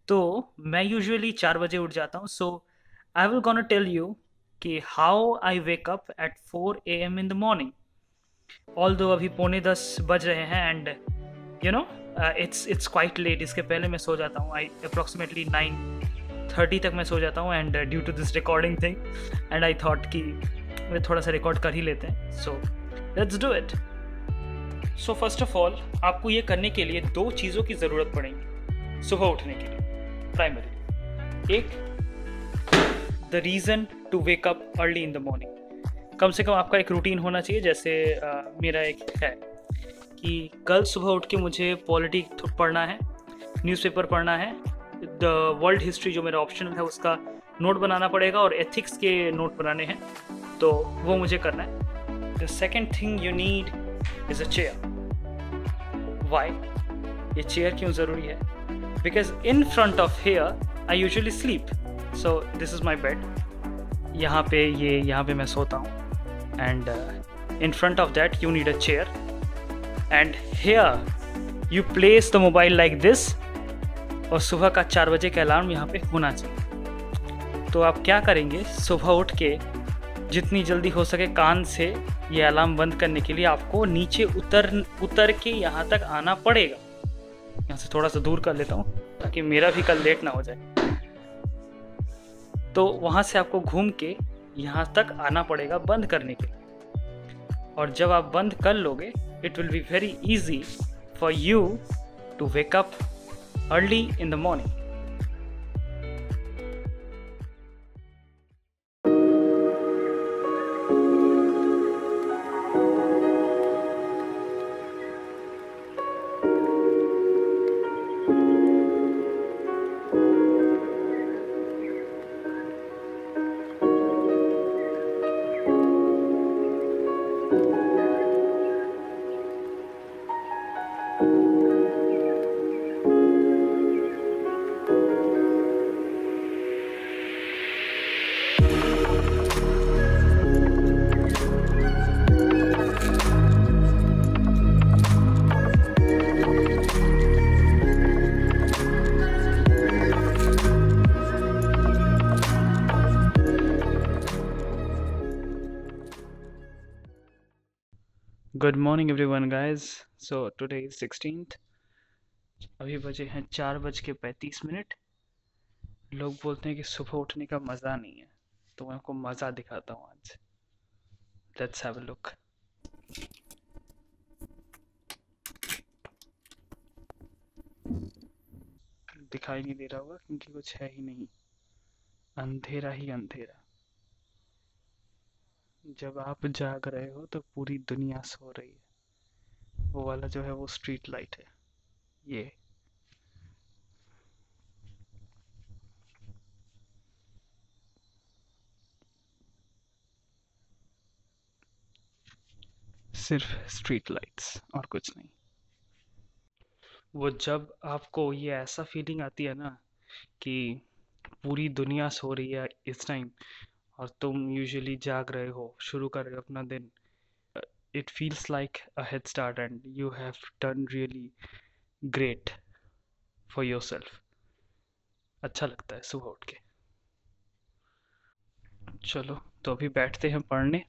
तो मैं यूजुअली 4 बजे उठ जाता हूँ. So I will gonna tell you कि how I wake up at 4 AM in the morning. Although अभी 9:45 बज रहे हैं and you know it's quite late. इसके पहले मैं सो जाता हूँ. आई अप्रॉक्सीमेटली 9:30 तक मैं सो जाता हूँ and due to this recording thing and I thought कि मैं थोड़ा सा रिकॉर्ड कर ही लेते हैं. So let's do it. So first of all आपको ये करने के लिए दो चीज़ों की ज़रूरत पड़ेगी सुबह उठने के लिए. प्राइमरी एक, the reason to wake up early in the morning. कम से कम आपका एक रूटीन होना चाहिए. जैसे मेरा एक है कि कल सुबह उठ के मुझे पॉलिटी पढ़ना है, न्यूज़पेपर पढ़ना है, द वर्ल्ड हिस्ट्री जो मेरा ऑप्शनल है उसका नोट बनाना पड़ेगा और एथिक्स के नोट बनाने हैं, तो वो मुझे करना है. The second thing you need is a chair. Why? ये चेयर क्यों ज़रूरी है? Because in front of here I usually sleep. So this is my bed. यहाँ पे मैं सोता हूँ and in front of that you need a chair and here you place the mobile like this. और सुबह का 4 बजे का अलार्म यहाँ पे होना चाहिए. तो आप क्या करेंगे, सुबह उठ के जितनी जल्दी हो सके कान से ये अलार्म बंद करने के लिए आपको नीचे उतर के यहाँ तक आना पड़ेगा. यहाँ से थोड़ा सा दूर कर लेता हूँ ताकि मेरा भी कल लेट ना हो जाए. तो वहाँ से आपको घूम के यहाँ तक आना पड़ेगा बंद करने के लिए. और जब आप बंद कर लोगे it will be very easy for you to wake up early in the morning. Good morning everyone guys. So today is 16th. अभी बजे हैं 4:35. लोग बोलते हैं कि सुबह उठने का मज़ा नहीं है, तो मैं आपको मज़ा दिखाता हूँ आज. Let's have a look. दिखाई नहीं दे रहा होगा क्योंकि कुछ है ही नहीं, अंधेरा ही अंधेरा. जब आप जाग रहे हो तो पूरी दुनिया सो रही है. वो वाला जो है वो स्ट्रीट लाइट है. ये सिर्फ स्ट्रीट लाइट्स और कुछ नहीं. वो जब आपको ये ऐसा फीलिंग आती है ना कि पूरी दुनिया सो रही है इस टाइम और तुम यूजुअली जाग रहे हो, शुरू कर रहे हो अपना दिन. It feels like a head start and you have done really great for yourself. अच्छा लगता है सुबह उठ के. चलो तो अभी बैठते हैं पढ़ने.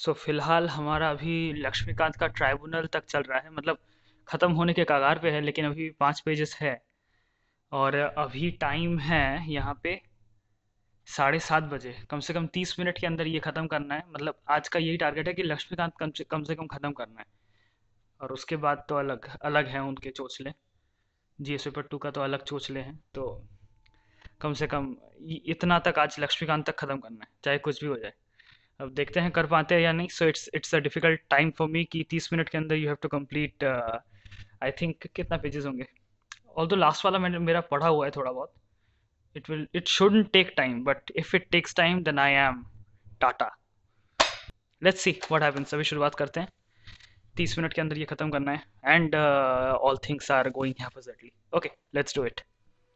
सो फिलहाल हमारा अभी लक्ष्मीकांत का ट्राइब्यूनल तक चल रहा है, मतलब ख़त्म होने के कगार पे है, लेकिन अभी 5 पेजेस है। और अभी टाइम है यहाँ पे 7:30 बजे। कम से कम 30 मिनट के अंदर ये ख़त्म करना है, मतलब आज का यही टारगेट है कि लक्ष्मीकांत कम से कम ख़त्म करना है। और उसके बाद तो अलग अलग हैं उनके चोचले, जीएस पेपर 2 का तो अलग चोचले हैं। तो कम से कम इतना तक आज लक्ष्मीकांत तक ख़त्म करना है, चाहे कुछ भी हो जाए। अब देखते हैं कर पाते हैं या नहीं। So it's a difficult time for me कि 30 मिनट के अंदर you have to complete. I think कितना पेजेस होंगे, ऑल्दो लास्ट वाला मैंने मेरा पढ़ा हुआ है थोड़ा बहुत। It shouldn't take time, but if it takes time then I am tata. Let's see what happens. अभी शुरुआत करते हैं, 30 मिनट के अंदर ये ख़त्म करना है and all things are going positively. Okay, let's do it.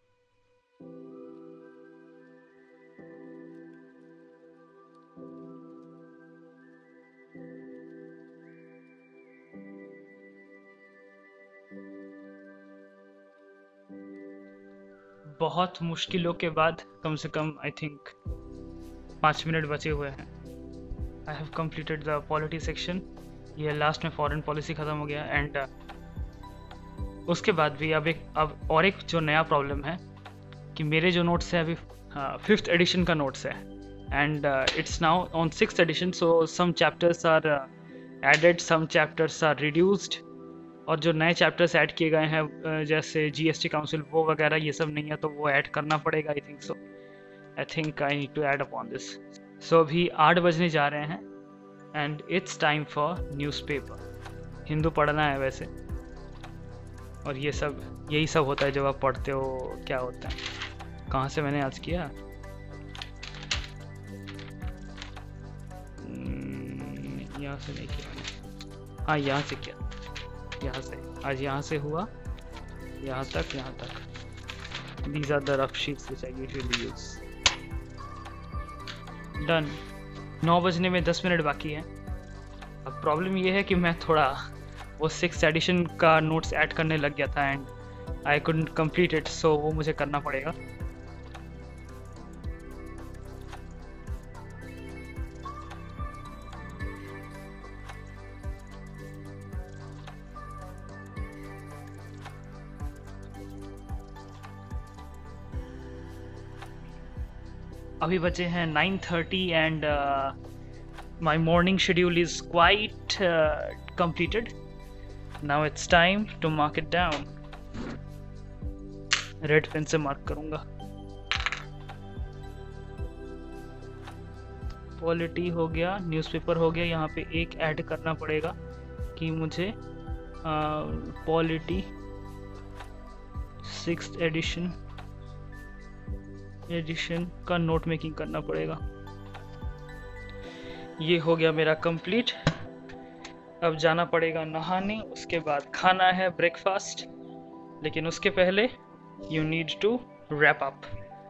बहुत मुश्किलों के बाद कम से कम आई थिंक 5 मिनट बचे हुए हैं। I have completed the polity section. ये लास्ट में फॉरेन पॉलिसी ख़त्म हो गया एंड उसके बाद भी अब और एक जो नया प्रॉब्लम है कि मेरे जो नोट्स हैं अभी 5th एडिशन का नोट्स है and it's now on 6th edition. So some chapters are added, some chapters are reduced, और जो नए चैप्टर्स ऐड किए गए हैं जैसे जीएसटी काउंसिल वो वगैरह ये सब नहीं है, तो वो ऐड करना पड़ेगा। I think so, I think I need to add upon this. So अभी 8 बजने जा रहे हैं and it's time for newspaper. Hindu पढ़ना है वैसे, और ये सब यही सब होता है जब आप पढ़ते हो। क्या होता है, कहाँ से मैंने आज किया, यहाँ से नहीं किया मैंने, हाँ यहाँ से किया, यहाँ से आज यहाँ से हुआ यहाँ तक। These are the rough sheets which I usually use. Done. 9 बजने में 10 मिनट बाकी है। अब प्रॉब्लम ये है कि मैं थोड़ा वो 6th एडिशन का नोट्स ऐड करने लग गया था and I couldn't complete it, so वो मुझे करना पड़ेगा। अभी बचे हैं 9:30 and my morning schedule is quite completed. Now it's time to mark it down. Red pen से मार्क करूंगा। पॉलिटी हो गया, न्यूज़पेपर हो गया। यहाँ पे एक ऐड करना पड़ेगा कि मुझे पॉलिटी 6th एडिशन का नोट मेकिंग करना पड़ेगा। ये हो गया मेरा कंप्लीट। अब जाना पड़ेगा नहाने, उसके बाद खाना है ब्रेकफास्ट, लेकिन उसके पहले you need to wrap up.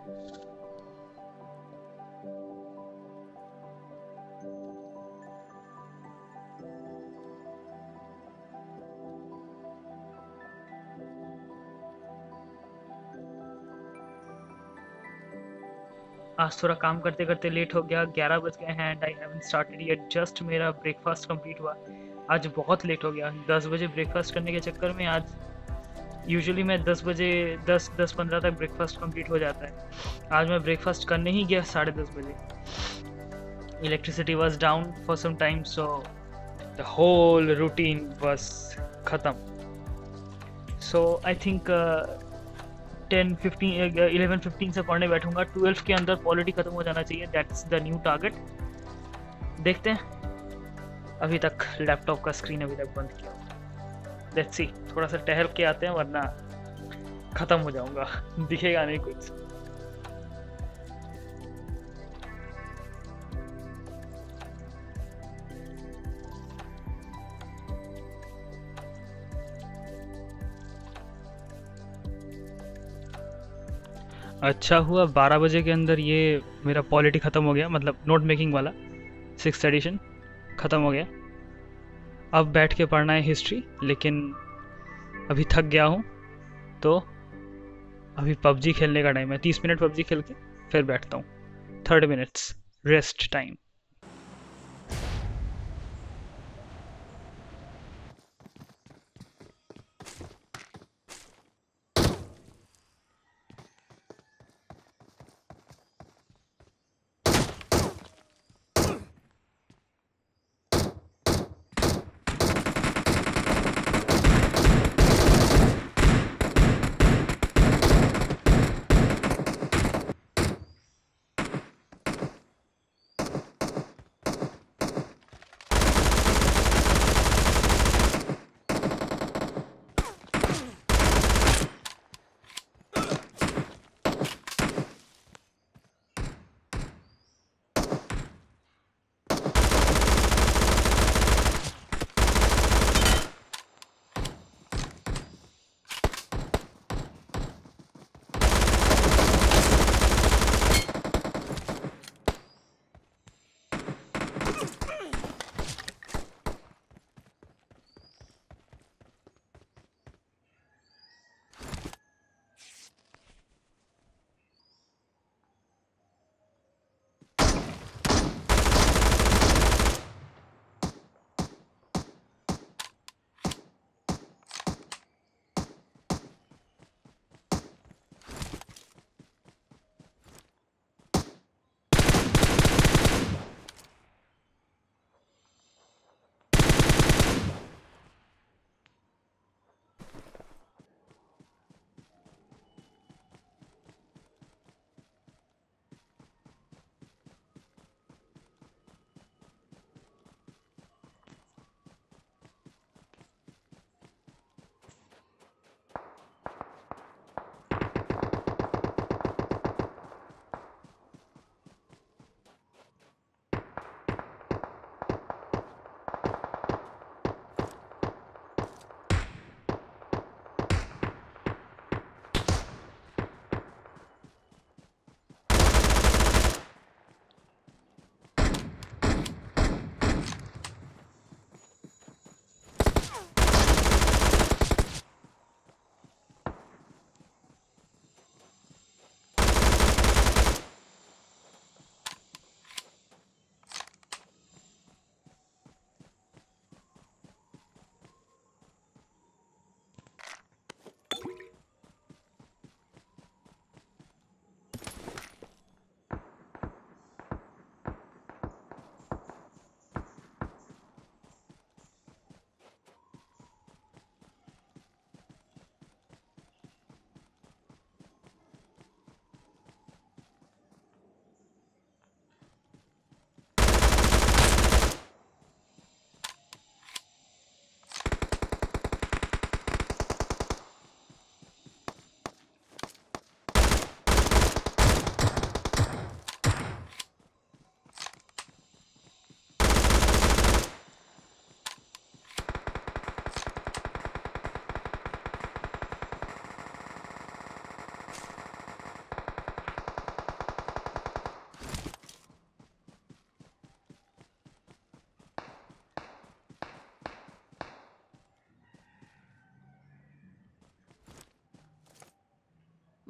आज थोड़ा काम करते करते लेट हो गया, 11 बज गए हैं and I haven't started yet. Just मेरा ब्रेकफास्ट कंप्लीट हुआ। आज बहुत लेट हो गया, 10 बजे ब्रेकफास्ट करने के चक्कर में। आज यूजुअली मैं 10 बजे 10-15 तक ब्रेकफास्ट कंप्लीट हो जाता है। आज मैं ब्रेकफास्ट करने ही गया 10:30 बजे। Electricity was down for some time, so the whole routine was ख़त्म। सो आई थिंक 11-15 से पढ़ने बैठूंगा। 12 के अंदर पॉलिटी खत्म हो जाना चाहिए, दैट्स द न्यू टारगेट। देखते हैं। अभी तक लैपटॉप का स्क्रीन अभी तक बंद किया। लेट्स सी, थोड़ा सा टहल के आते हैं वरना खत्म हो जाऊंगा, दिखेगा नहीं कुछ। अच्छा हुआ 12 बजे के अंदर ये मेरा पॉलिटी ख़त्म हो गया, मतलब नोट मेकिंग वाला 6th एडिशन ख़त्म हो गया। अब बैठ के पढ़ना है हिस्ट्री, लेकिन अभी थक गया हूँ, तो अभी पबजी खेलने का टाइम है। 30 मिनट पबजी खेल के फिर बैठता हूँ। 30 minutes rest time.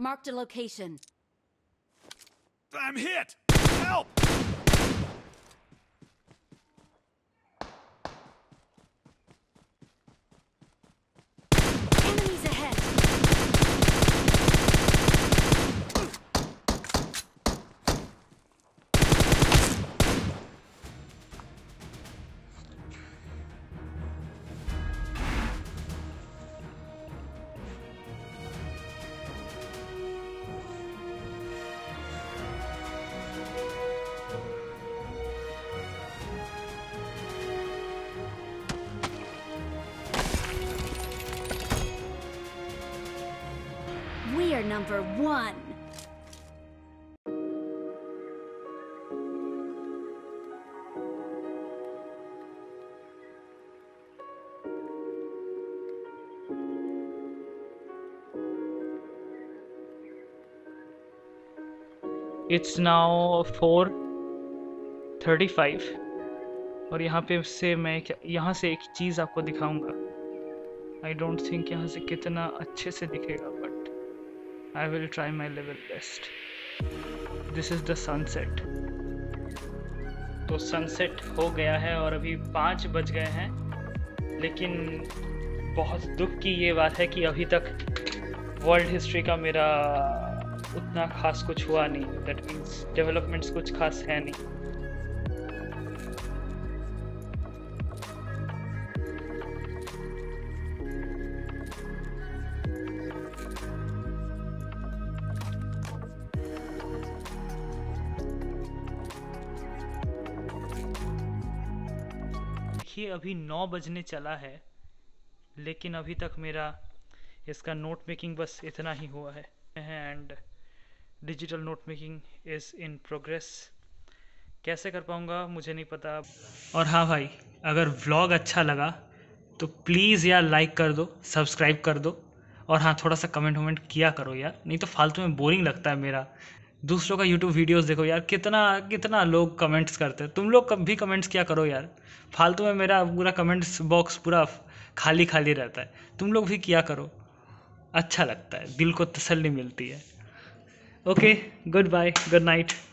Marked a location. I'm hit! Help! Enemies ahead. We are number 1. It's now 4:35 और यहाँ पे से मैं यहाँ से एक चीज़ आपको दिखाऊंगा. आई डोंट थिंक यहाँ से कितना अच्छे से दिखेगा, but I will try my level best. This is the sunset. तो सनसेट हो गया है और अभी 5 बज गए हैं, लेकिन बहुत दुख की ये बात है कि अभी तक वर्ल्ड हिस्ट्री का मेरा उतना खास कुछ हुआ नहीं. दैट मीन्स डेवलपमेंट्स कुछ खास है नहीं. देखिए अभी 9 बजने चला है, लेकिन अभी तक मेरा इसका नोट मेकिंग बस इतना ही हुआ है. And digital note making is in progress. कैसे कर पाऊँगा मुझे नहीं पता. और हाँ भाई, अगर व्लॉग अच्छा लगा तो प्लीज़ यार लाइक कर दो, सब्सक्राइब कर दो, और हाँ थोड़ा सा कमेंट वमेंट किया करो यार, नहीं तो फालतू में बोरिंग लगता है मेरा. दूसरों का यूट्यूब वीडियोस देखो यार, कितना कितना लोग कमेंट्स करते हैं. तुम लोग भी कमेंट्स किया करो यार. फालतू में मेरा पूरा कमेंट्स बॉक्स पूरा खाली खाली रहता है. तुम लोग भी किया करो, अच्छा लगता है, दिल को तसल्ली मिलती है. Okay, goodbye, good night.